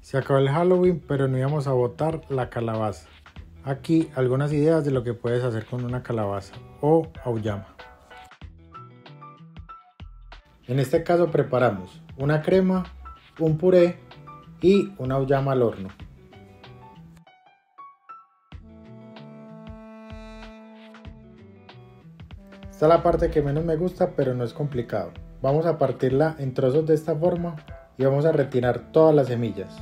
Se acabó el Halloween, pero no íbamos a botar la calabaza. Aquí algunas ideas de lo que puedes hacer con una calabaza o auyama. En este caso preparamos una crema, un puré y una auyama al horno. Esta es la parte que menos me gusta, pero no es complicado. Vamos a partirla en trozos de esta forma y vamos a retirar todas las semillas.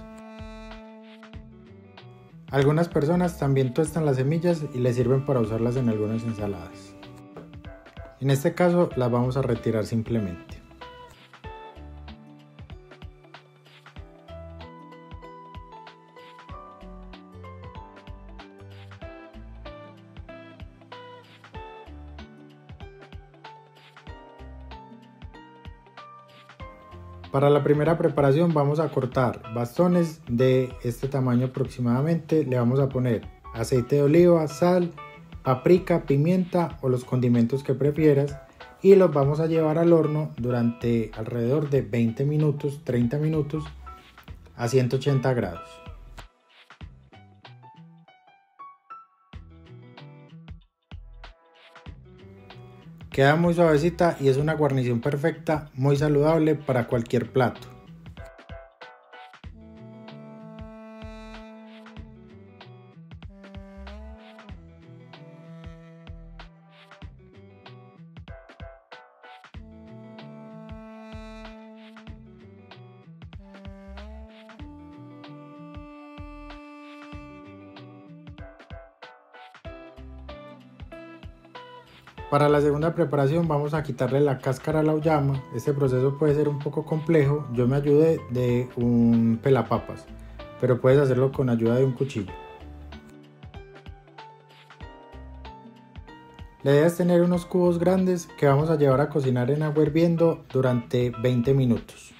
Algunas personas también tuestan las semillas y les sirven para usarlas en algunas ensaladas. En este caso las vamos a retirar simplemente. Para la primera preparación vamos a cortar bastones de este tamaño aproximadamente. Le vamos a poner aceite de oliva, sal, paprika, pimienta o los condimentos que prefieras y los vamos a llevar al horno durante alrededor de 20 minutos, 30 minutos a 180 grados. Queda muy suavecita y es una guarnición perfecta, muy saludable para cualquier plato. Para la segunda preparación vamos a quitarle la cáscara a la auyama. Este proceso puede ser un poco complejo, yo me ayudé de un pelapapas, pero puedes hacerlo con ayuda de un cuchillo. La idea es tener unos cubos grandes que vamos a llevar a cocinar en agua hirviendo durante 20 minutos.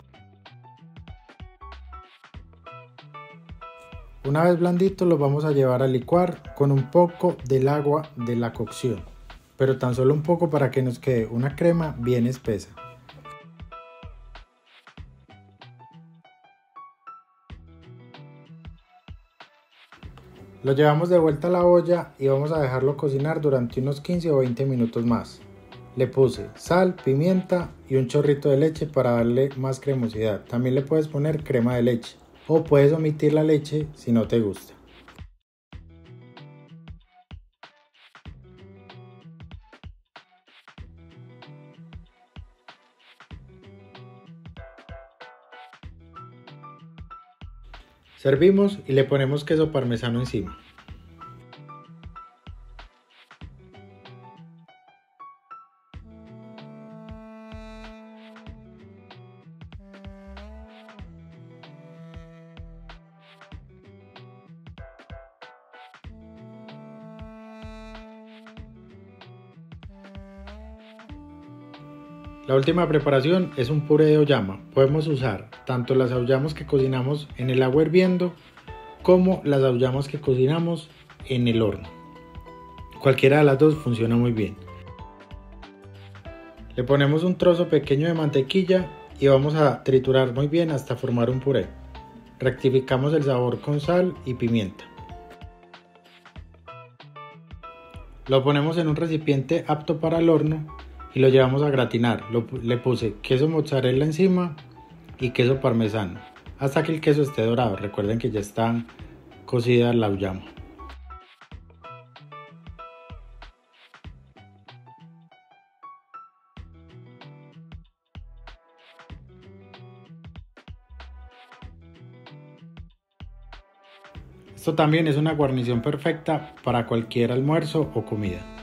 Una vez blanditos los vamos a llevar a licuar con un poco del agua de la cocción, pero tan solo un poco para que nos quede una crema bien espesa. Lo llevamos de vuelta a la olla y vamos a dejarlo cocinar durante unos 15 o 20 minutos más. Le puse sal, pimienta y un chorrito de leche para darle más cremosidad. También le puedes poner crema de leche o puedes omitir la leche si no te gusta. Servimos y le ponemos queso parmesano encima. La última preparación es un puré de auyama. Podemos usar tanto las auyamas que cocinamos en el agua hirviendo como las auyamas que cocinamos en el horno. Cualquiera de las dos funciona muy bien. Le ponemos un trozo pequeño de mantequilla y vamos a triturar muy bien hasta formar un puré. Rectificamos el sabor con sal y pimienta. Lo ponemos en un recipiente apto para el horno y lo llevamos a gratinar. Le puse queso mozzarella encima y queso parmesano hasta que el queso esté dorado. Recuerden que ya está cocida la auyama. Esto también es una guarnición perfecta para cualquier almuerzo o comida.